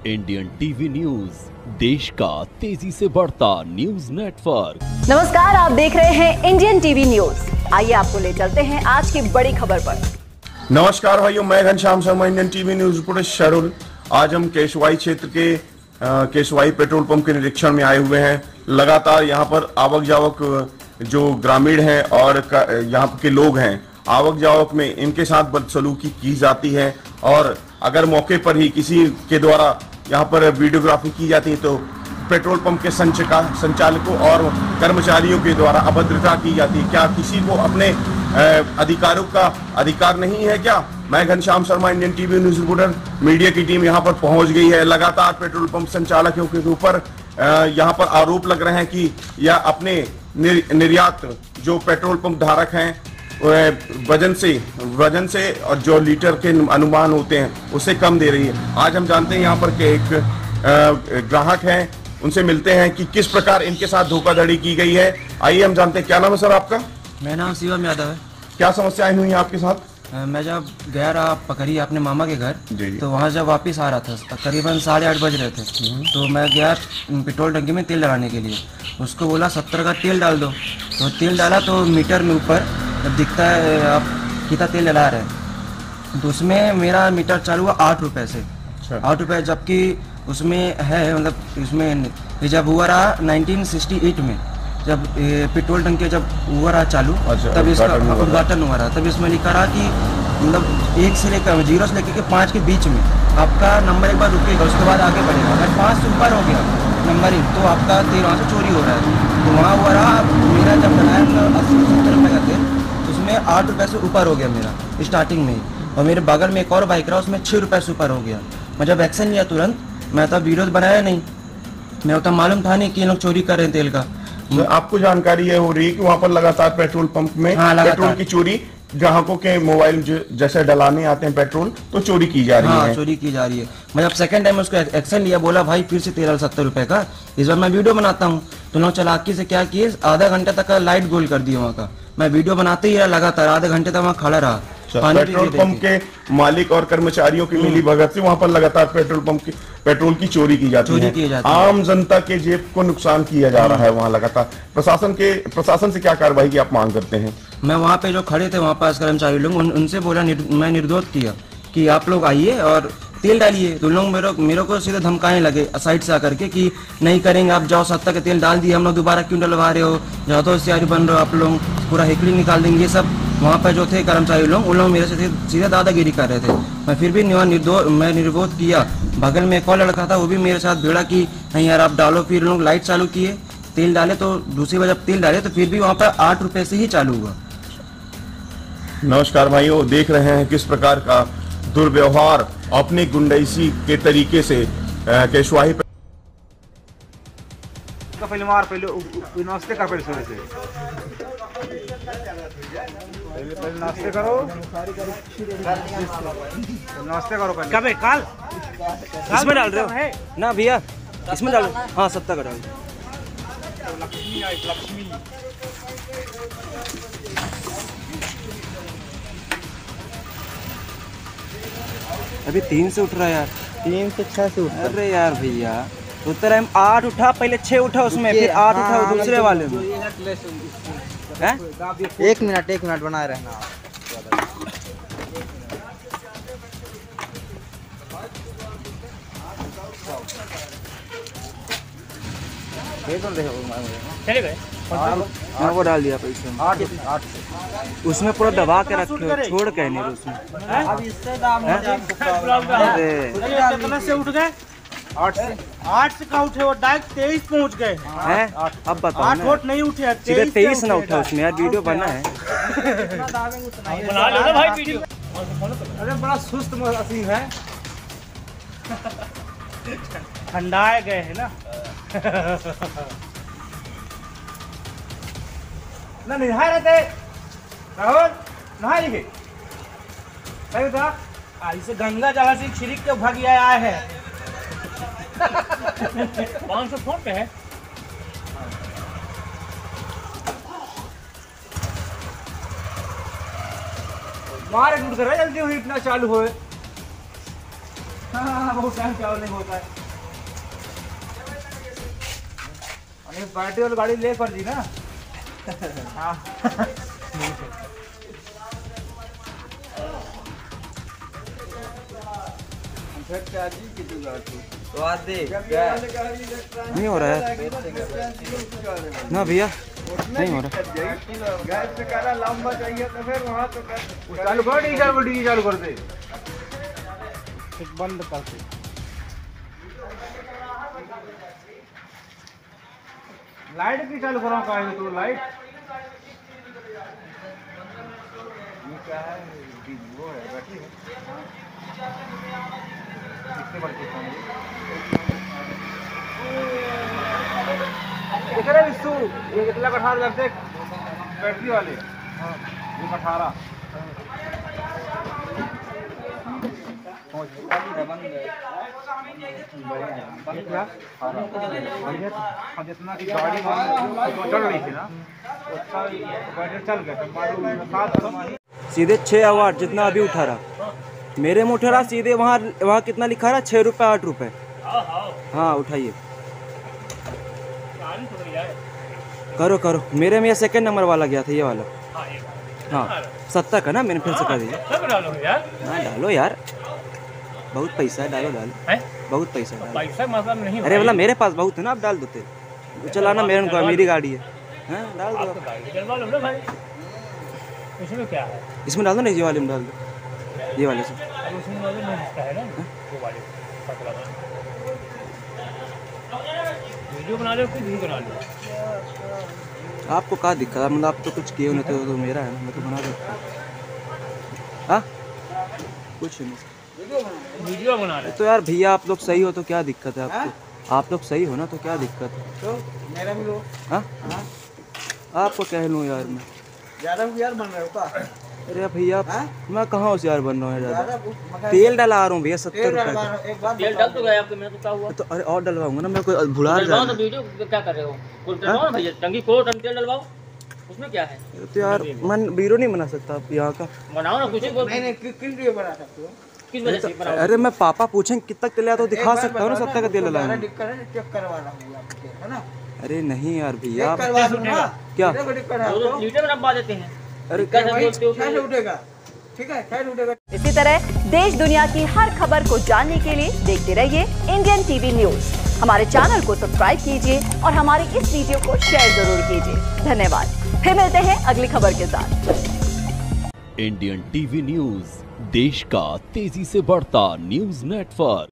Indian TV news, देश का तेजी से बढ़ता न्यूज नेटवर्क। नमस्कार, आप देख रहे हैं इंडियन टीवी न्यूज। आइए आपको ले चलते हैं आज की बड़ी खबर पर। नमस्कार भाइयों, मैं Ghanshyam Sharma, Indian TV news reporter शरुल। आज हम केशवाई क्षेत्र के केशवाई पेट्रोल पंप के निरीक्षण में आए हुए हैं। लगातार यहाँ पर आवक जावक जो ग्रामीण हैं और यहाँ के लोग हैं, आवक जावक में इनके साथ बदसलूकी की जाती है और अगर मौके पर ही किसी के द्वारा यहाँ पर वीडियोग्राफी की जाती है तो पेट्रोल पंप के संचालकों और कर्मचारियों के द्वारा अभद्रता की जाती है। क्या किसी को अपने अधिकारों का अधिकार नहीं है क्या? मैं Ghanshyam Sharma, Indian TV news reporter. Media की टीम यहाँ पर पहुंच गई है। लगातार पेट्रोल पंप संचालकों के ऊपर यहाँ पर आरोप लग रहे हैं कि यह अपने निर्यात जो पेट्रोल पंप धारक हैं वजन से और जो लीटर के अनुमान होते हैं उससे कम दे रही है। आज हम जानते हैं यहाँ पर के एक ग्राहक हैं, उनसे मिलते हैं कि किस प्रकार इनके साथ धोखाधड़ी की गई है। आइए हम जानते हैं। क्या नाम है सर आपका? मेरा नाम शिवम यादव है। क्या समस्याएं हुई आपके साथ? मैं जब गया रहा पकड़ी अपने मामा के घर, तो वहाँ जब वापस आ रहा था करीबन 8:30 बज रहे थे, तो मैं गया पेट्रोल टंकी में तेल डलाने के लिए। उसको बोला 70 का तेल डाल दो, तो तेल डाला तो मीटर में ऊपर दिखता है आप कितना तेल डला रहे हैं, तो उसमें मेरा मीटर चालू हुआ 8 रुपये से। 8 रुपये, जबकि उसमें है मतलब उसमें जब हुआ रहा 1968 में जब पेट्रोल टंकी जब हुआ रहा चालू, तब इसका उद्घाटन हुआ रहा, तब इसमें लिखा रहा कि मतलब 1 से लेकर 0 से लेकर 5 के बीच में आपका नंबर एक बार रुकेगा, उसके बाद आगे बढ़ेगा। अगर 5 से ऊपर हो गया नंबरिंग तो आपका तेल वहाँ से चोरी हो रहा है। तो वहाँ हुआ रहा मेरा जब डलाया 80-70 रुपये का तेल, उसमें 8 रुपये से ऊपर हो गया मेरा स्टार्टिंग में ही। और मेरे बगल में एक और बाइक रहा, उसमें 6 रुपये से ऊपर हो गया। मैं जब एक्शन लिया तुरंत, मैं तब वीडियो बनाया नहीं, मैं उतना मालूम था नहीं कि ये लोग चोरी कर रहे हैं तेल का। तो आपको जानकारी है हो रही है कि वहाँ पर लगातार पेट्रोल पंप में पेट्रोल की चोरी, ग्राहकों के मोबाइल जैसे डलाने आते हैं पेट्रोल, तो चोरी की जा रही है। चोरी की जा रही है। मैं जब सेकंड टाइम उसको एक्शन लिया, बोला भाई फिर से तेल 70 रुपए का, इस बार मैं वीडियो बनाता हूँ। तो लोग चालाकी से क्या किए, आधा घंटे तक का लाइट गोल कर दिया वहाँ का। मैं वीडियो बनाते ही रहा, लगातार आधे घंटे तक वहाँ खड़ा रहा। पेट्रोल पंप के मालिक और कर्मचारियों की मिली भगत से वहाँ पर लगातार पेट्रोल की चोरी की जाती है। आम जनता के जेब को नुकसान किया जा रहा है वहाँ लगातार। प्रशासन से क्या कार्रवाई की आप मांग करते हैं? मैं वहाँ पे जो खड़े थे वहाँ पास कर्मचारी लोग, उनसे बोला, मैं निर्दोष किया कि आप लोग आइए और तेल डालिए। तो लोग मेरे को सीधे धमकाने लगे साइड से आकर के कि नहीं करेंगे, आप जाओ 70 का तेल डाल दिए, हम लोग दोबारा क्यों डलवा रहे हो, ज्यादा होशियारी बन रहे हो आप लोग, पूरा हेकड़ी निकाल देंगे। ये सब वहाँ पर जो थे कर्मचारी लोग, उन लोग मेरे से सीधे दादागिरी कर रहे थे। मैं फिर भी मैं निर्विरोध किया। बगल में एक और लड़का था, वो भी मेरे साथ भिड़ा कि नहीं यार आप डालो। फिर लोग लाइट चालू किए, तेल डाले, तो दूसरी बार जब तेल डाले तो फिर भी वहाँ पर 8 रुपये से ही चालू हुआ। नमस्कार भाइयों, देख रहे हैं किस प्रकार का दुर्व्यवहार अपने गुंडाइसी के तरीके से केशवाही पहले मार, पहले नाश्ते कर, पहले नाश्ते करो, नाश्ते करो पहले। कब है? काल इसमें डाल रहे हो ना भैया? इसमें डालो। हाँ 70 का डाल। लक्ष्मी आई, लक्ष्मी अभी 3 से उठ रहा है यार, 3 से 6 से उठ। अरे यार भैया उतर 8 उठा, पहले 6 उठा, उसमें फिर 8 उठा दूसरे वाले में। 1 मिनट बनाए रहना। चले गए, वो डाल दिया पैसे 8 उसमें पूरा दबा के रखे, छोड़ के नहीं उसमें। अब इससे दाम हो जाए। कितना से उठ गए? 8 से का उठे, वो डायरेक्ट 23 पहुंच गए हैं। अब बताओ, 8 वोट नहीं उठे, 23 ना उठा उसमें यार। वीडियो बना है, बना लो ना भाई वीडियो। अरे बड़ा सुस्त मशीन है, ठंडाए गए है ना। ना नहा रहे थे राहुल, नहा लिखे सही था। ऐसे गंगा जल से छिड़क के भाग आया है। 500 फोन पे है। मारे टूट कर जल्दी हुई, इतना चालू होए। हाँ, बहुत टाइम चावल नहीं होता है। अरे पार्टी वाली गाड़ी ले पर जी ना। हाँ। तो आज दे नहीं हो रहा है ना भैया, नहीं हो रहा। लंबा चाहिए तो फिर वहाँ तो चालू कर, डीजल चालू कर दे, बंद कर दे। लाइट की चालू करो, कहा तो लाइट ये क्या है? वो है बैटरी है। इससे बढ़ के देख रहे विष्णु, ये कितना कठार लगते बैटरी वाले, ये 18 जितना की गाड़ी चल रही थी ना चल गया। सीधे 6 अवार्ड जितना अभी उठा रहा, मेरे में उठा रहा सीधे। वहाँ कितना लिखा रहा? 6 रुपये 8 रुपये। हाँ उठाइए, करो करो। मेरे में ये 2nd नंबर वाला गया था, ये वाला। हाँ 70 का ना, मैंने फिर से कर दिया। हाँ डालो यार, बहुत पैसा है, डालो बहुत पैसा है। पैसा मतलब नहीं, अरे मतलब मेरे पास बहुत है ना, आप डाल देते। चलाना मेरी गाड़ी है। हाँ डाल दो, इसमें क्या है? इसमें डाल दो ना, ये वाले में डाल दो, ये वाले से। वीडियो बना लो, वीडियो बना लो। आपको क्या दिक्कत है? मतलब आप तो कुछ किए नहीं तो मेरा है, मैं तो बना देता हूँ। हाँ कुछ नहीं, वीडियो बना रहे तो यार भैया आप लोग सही हो तो क्या दिक्कत है आपको? आप लोग सही हो ना तो क्या दिक्कत है? तो मेरा भी लो। हाँ आपको कह लूँ यार मैं ज़्यादा यार बन रहे हो का? अरे भैया मैं कहाँ होशियार बन रहा हूँ ज़्यादा? तेल डला रहा हूँ भैया 70 रुपये का। तेल डल तो गया आपके, मैं तो क्या हुआ? तो अरे और डलवाऊंगा ना, मैं कोई भुला जा। तो वीडियो क्या कर रहे हो? भैया टंकी खोलो, तेल डलवाओ, उसमें क्या है? तो यार मैं वीडियो नहीं बना सकता आप यहाँ का। बनाओ ना कुछ। नहीं किस वीडियो बना सकते हो? किस वजह से बनाओ? अरे मैं पापा पूछेंगे कितना तेल आया तो दिखा सकता हूँ ना, 70 का तेल डलाया। चेक करवा रहा हूँ है ना? अरे नहीं यार भैया, क्या लीटर में नपा देते हैं? अरे उठेगा, ठीक है खैर उठेगा। इसी तरह देश दुनिया की हर खबर को जानने के लिए देखते रहिए इंडियन टीवी न्यूज। हमारे चैनल को सब्सक्राइब कीजिए और हमारी इस वीडियो को शेयर जरूर कीजिए। धन्यवाद। फिर मिलते हैं अगली खबर के साथ। इंडियन टीवी न्यूज, देश का तेजी से बढ़ता न्यूज नेटवर्क।